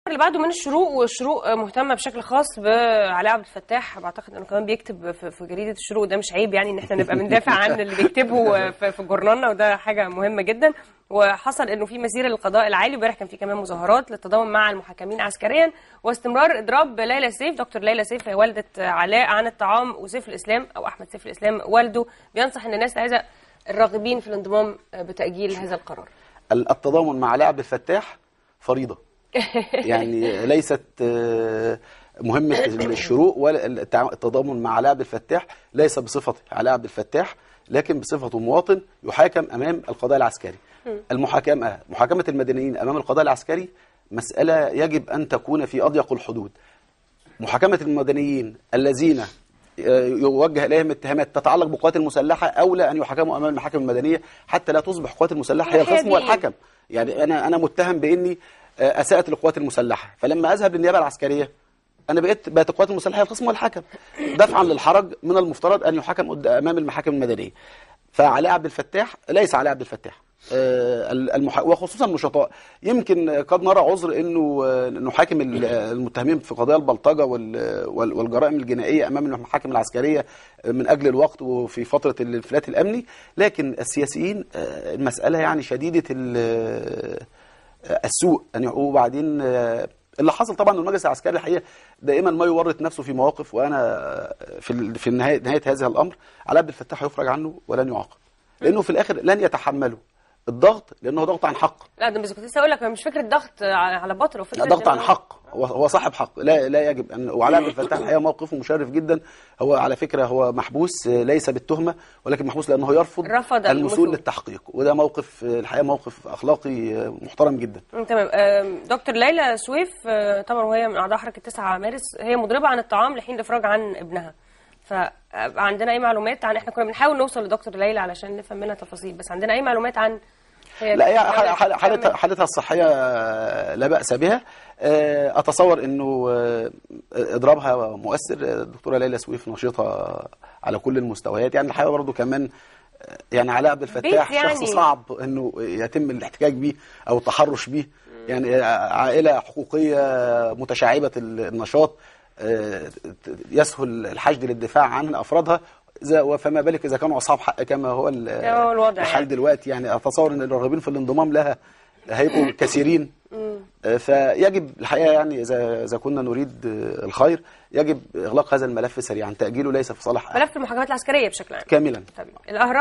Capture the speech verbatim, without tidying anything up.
اللي بعده من الشروق، والشروق مهتمه بشكل خاص بعلاء عبد الفتاح. بعتقد انه كمان بيكتب في جريده الشروق، وده مش عيب يعني ان احنا نبقى بندافع عن اللي بيكتبه في جورنالنا، وده حاجه مهمه جدا. وحصل انه في مسيره للقضاء العالي، وامبارح كان في كمان مظاهرات للتضامن مع المحاكمين عسكريا واستمرار اضراب ليلى سيف. دكتور ليلى سيف هي والده علاء عن الطعام، وسيف الاسلام او احمد سيف الاسلام والده بينصح ان الناس عايزه الراغبين في الانضمام بتاجيل هذا القرار. التضامن مع علاء عبد الفتاح فريضه يعني ليست مهمة الشروق، ولا التضامن مع علاء عبد الفتاح ليس بصفة علاء عبد الفتاح، لكن بصفته مواطن يحاكم أمام القضاء العسكري. المحاكمة محاكمة المدنيين أمام القضاء العسكري مسألة يجب أن تكون في أضيق الحدود. محاكمة المدنيين الذين يوجه إليهم اتهامات تتعلق بالقوات المسلحة أولى أن يحاكموا أمام المحاكم المدنية، حتى لا تصبح القوات المسلحة هي الخصم والحكم. يعني أنا أنا متهم بإني أساءت للقوات المسلحة، فلما أذهب للنيابة العسكرية أنا بقيت بقت القوات المسلحة هي الخصم والحكم، دفعا للحرج من المفترض أن يحاكم أمام المحاكم المدنية. فعلاء عبد الفتاح ليس علاء عبد الفتاح المح... وخصوصا النشطاء. يمكن قد نرى عذر انه نحاكم المتهمين في قضايا البلطجه وال... والجرائم الجنائيه امام المحاكم العسكريه من اجل الوقت وفي فتره الانفلات الامني، لكن السياسيين المساله يعني شديده السوء. وبعدين اللي حصل طبعا المجلس العسكري الحقيقه دائما ما يورط نفسه في مواقف، وانا في في نهايه نهايه هذا الامر علاء عبد الفتاح يفرج عنه ولن يعاقب، لانه في الاخر لن يتحملوا الضغط، لانه ضغط عن حق. لا ده بس كنت لسه اقول لك مش فكره ضغط على باطل، وفكره ضغط عن حق. هو صاحب حق، لا لا يجب ان. وعلاء عبد الفتاح الحقيقه موقفه مشرف جدا. هو على فكره هو محبوس ليس بالتهمه، ولكن محبوس لانه يرفض رفض المثول للتحقيق، وده موقف الحقيقه موقف اخلاقي محترم جدا. تمام. دكتور ليلى سويف طبعا وهي من اعضاء حركه تسعة مارس، هي مضربه عن الطعام لحين الافراج عن ابنها. فعندنا اي معلومات عن، احنا كنا بنحاول نوصل لدكتور ليلى علشان نفهم منها تفاصيل، بس عندنا اي معلومات عن لا هي حالتها حالتها الصحيه لا باس بها. اتصور انه اضرابها مؤثر. الدكتوره ليلى سويف نشيطه على كل المستويات، يعني الحقيقه برضه كمان يعني علاء عبد الفتاح يعني شخص صعب انه يتم الاحتكاك به او التحرش به، يعني عائله حقوقيه متشعبه النشاط يسهل الحشد للدفاع عن افرادها، فما بالك اذا كانوا اصحاب حق كما هو الحال دلوقتي. يعني اتصور ان الراغبين في الانضمام لها هيبقوا كثيرين. فيجب الحقيقه يعني اذا اذا كنا نريد الخير يجب اغلاق هذا الملف سريعا، تاجيله ليس في صالح ملف المحاكمات العسكريه بشكل عام كاملا. طيب.